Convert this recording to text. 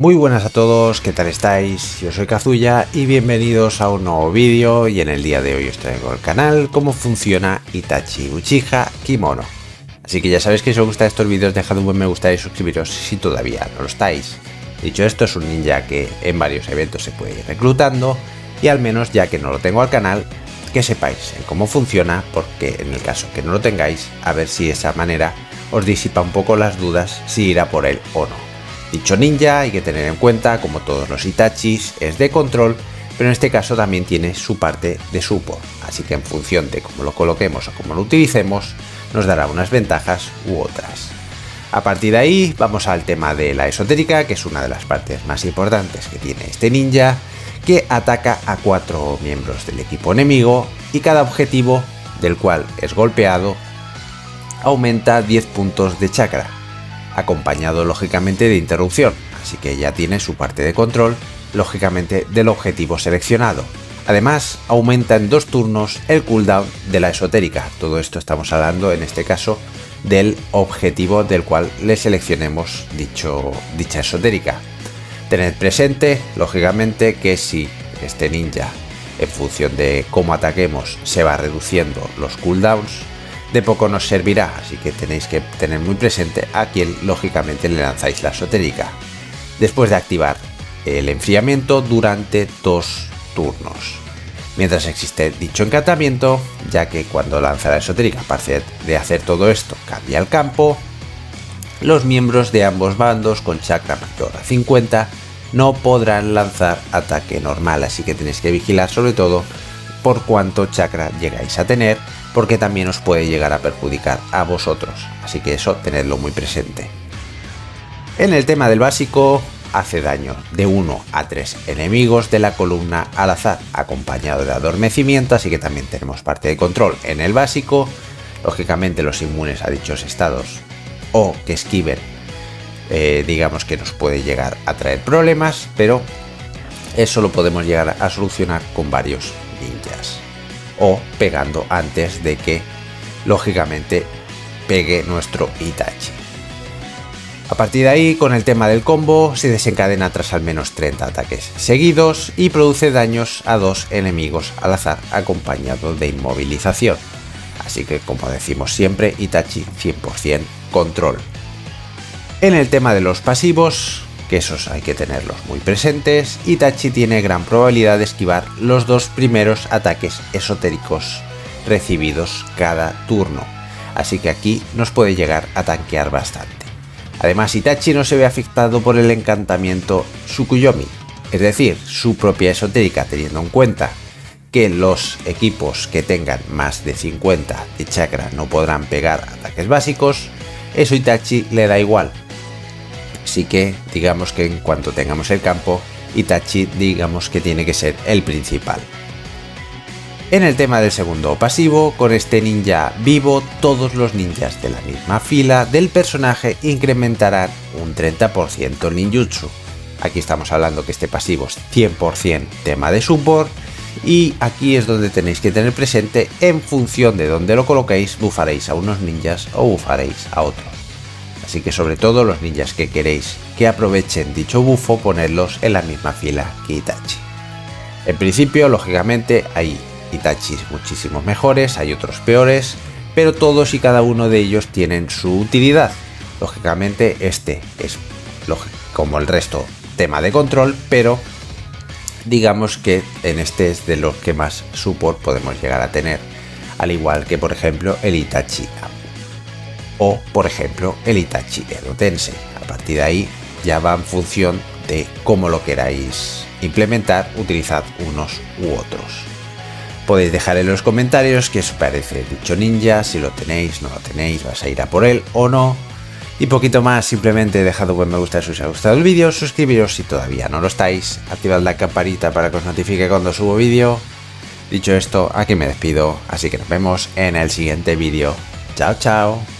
Muy buenas a todos, ¿qué tal estáis? Yo soy Kazuya y bienvenidos a un nuevo vídeo, y en el día de hoy os traigo al canal cómo funciona Itachi Uchiha Kimono. Así que ya sabéis que si os gustan estos vídeos dejad un buen me gusta y suscribiros si todavía no lo estáis. Dicho esto, es un ninja que en varios eventos se puede ir reclutando, y al menos ya que no lo tengo al canal, que sepáis en cómo funciona, porque en el caso que no lo tengáis, a ver si de esa manera os disipa un poco las dudas si irá por él o no. Dicho ninja hay que tener en cuenta, como todos los Itachis, es de control, pero en este caso también tiene su parte de support, así que en función de cómo lo coloquemos o cómo lo utilicemos, nos dará unas ventajas u otras. A partir de ahí vamos al tema de la esotérica, que es una de las partes más importantes que tiene este ninja, que ataca a 4 miembros del equipo enemigo y cada objetivo del cual es golpeado aumenta 10 puntos de chakra, acompañado lógicamente de interrupción, así que ya tiene su parte de control, lógicamente del objetivo seleccionado. Además, aumenta en 2 turnos el cooldown de la esotérica. Todo esto estamos hablando en este caso del objetivo del cual le seleccionemos dicha esotérica. Tened presente, lógicamente, que si este ninja, en función de cómo ataquemos, se va reduciendo los cooldowns, de poco nos servirá, así que tenéis que tener muy presente a quién lógicamente le lanzáis la esotérica. Después de activar el enfriamiento durante 2 turnos. Mientras existe dicho encantamiento, ya que cuando lanza la esotérica, aparte de hacer todo esto, cambia el campo, los miembros de ambos bandos con chakra mayor a 50 no podrán lanzar ataque normal, así que tenéis que vigilar sobre todo por cuánto chakra llegáis a tener, porque también os puede llegar a perjudicar a vosotros, así que eso tenedlo muy presente. En el tema del básico, hace daño de 1 a 3 enemigos de la columna al azar, acompañado de adormecimiento, así que también tenemos parte de control en el básico. Lógicamente los inmunes a dichos estados o que esquiven, digamos que nos puede llegar a traer problemas, pero eso lo podemos llegar a solucionar con varios ninjas o pegando antes de que lógicamente pegue nuestro Itachi. A partir de ahí, con el tema del combo, se desencadena tras al menos 30 ataques seguidos y produce daños a 2 enemigos al azar, acompañado de inmovilización. Así que, como decimos siempre, Itachi 100% control. En el tema de los pasivos, que esos hay que tenerlos muy presentes, Itachi tiene gran probabilidad de esquivar los 2 primeros ataques esotéricos recibidos cada turno, así que aquí nos puede llegar a tanquear bastante. Además, Itachi no se ve afectado por el encantamiento Tsukuyomi, es decir, su propia esotérica, teniendo en cuenta que los equipos que tengan más de 50 de chakra no podrán pegar ataques básicos. Eso Itachi le da igual. Así que digamos que en cuanto tengamos el campo, Itachi digamos que tiene que ser el principal. En el tema del segundo pasivo, con este ninja vivo, todos los ninjas de la misma fila del personaje incrementarán un 30% el ninjutsu. Aquí estamos hablando que este pasivo es 100% tema de support, y aquí es donde tenéis que tener presente, en función de donde lo coloquéis, bufaréis a unos ninjas o bufaréis a otros. Así que sobre todo los ninjas que queréis que aprovechen dicho bufo, ponerlos en la misma fila que Itachi. En principio, lógicamente, hay Itachis muchísimos mejores, hay otros peores, pero todos y cada uno de ellos tienen su utilidad. Lógicamente este es, como el resto, tema de control, pero digamos que en este es de los que más support podemos llegar a tener, al igual que por ejemplo el Itachi o por ejemplo el Itachi Edo Tensei. A partir de ahí ya va en función de cómo lo queráis implementar, utilizad unos u otros. Podéis dejar en los comentarios qué os parece dicho ninja, si lo tenéis, no lo tenéis, vas a ir a por él o no. Y poquito más, simplemente dejad un buen me gusta si os ha gustado el vídeo, suscribiros si todavía no lo estáis, activad la campanita para que os notifique cuando subo vídeo. Dicho esto, aquí me despido, así que nos vemos en el siguiente vídeo. Chao, chao.